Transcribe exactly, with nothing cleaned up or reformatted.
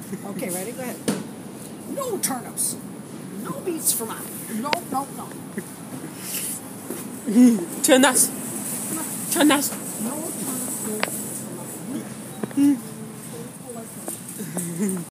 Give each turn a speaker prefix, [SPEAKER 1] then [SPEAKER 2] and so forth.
[SPEAKER 1] Okay, ready? Go ahead. No turnips. No beets for mine. No, no, no.
[SPEAKER 2] Turn us. Turn us.
[SPEAKER 1] No turnips, no beets for mine.